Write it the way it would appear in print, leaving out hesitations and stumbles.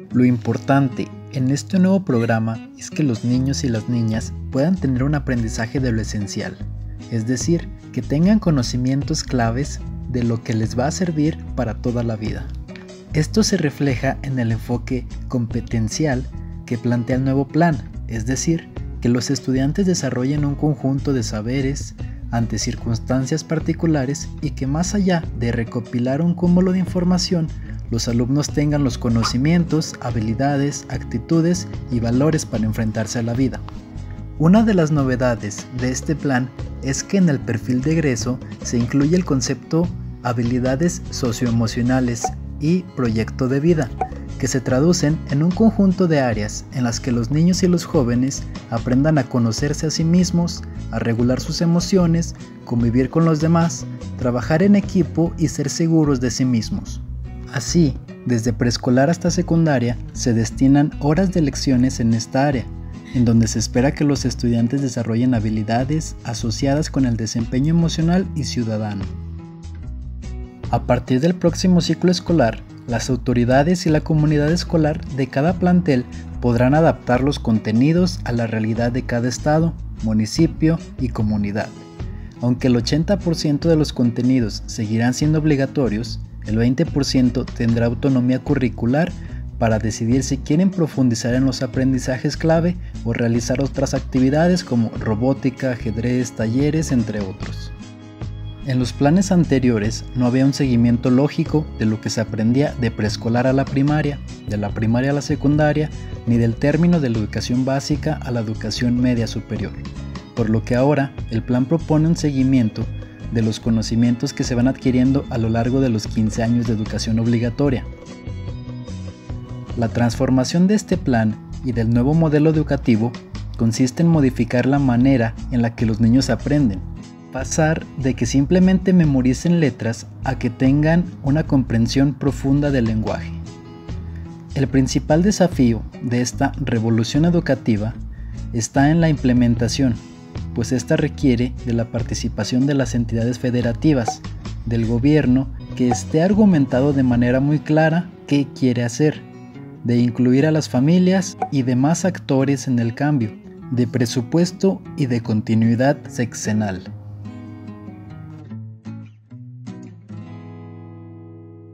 Lo importante en este nuevo programa es que los niños y las niñas puedan tener un aprendizaje de lo esencial, es decir, que tengan conocimientos claves de lo que les va a servir para toda la vida. Esto se refleja en el enfoque competencial que plantea el nuevo plan, es decir, que los estudiantes desarrollen un conjunto de saberes ante circunstancias particulares y que más allá de recopilar un cúmulo de información, los alumnos tengan los conocimientos, habilidades, actitudes y valores para enfrentarse a la vida. Una de las novedades de este plan es que en el perfil de egreso se incluye el concepto habilidades socioemocionales y proyecto de vida, que se traducen en un conjunto de áreas en las que los niños y los jóvenes aprendan a conocerse a sí mismos, a regular sus emociones, convivir con los demás, trabajar en equipo y ser seguros de sí mismos. Así, desde preescolar hasta secundaria, se destinan horas de lecciones en esta área, en donde se espera que los estudiantes desarrollen habilidades asociadas con el desempeño emocional y ciudadano. A partir del próximo ciclo escolar, las autoridades y la comunidad escolar de cada plantel podrán adaptar los contenidos a la realidad de cada estado, municipio y comunidad. Aunque el 80% de los contenidos seguirán siendo obligatorios, el 20% tendrá autonomía curricular para decidir si quieren profundizar en los aprendizajes clave o realizar otras actividades como robótica, ajedrez, talleres, entre otros. En los planes anteriores no había un seguimiento lógico de lo que se aprendía de preescolar a la primaria, de la primaria a la secundaria, ni del término de la educación básica a la educación media superior, por lo que ahora el plan propone un seguimiento de los conocimientos que se van adquiriendo a lo largo de los 15 años de educación obligatoria. La transformación de este plan y del nuevo modelo educativo consiste en modificar la manera en la que los niños aprenden, pasar de que simplemente memoricen letras a que tengan una comprensión profunda del lenguaje. El principal desafío de esta revolución educativa está en la implementación, pues esta requiere de la participación de las entidades federativas, del gobierno, que esté argumentado de manera muy clara qué quiere hacer, de incluir a las familias y demás actores en el cambio, de presupuesto y de continuidad sexenal.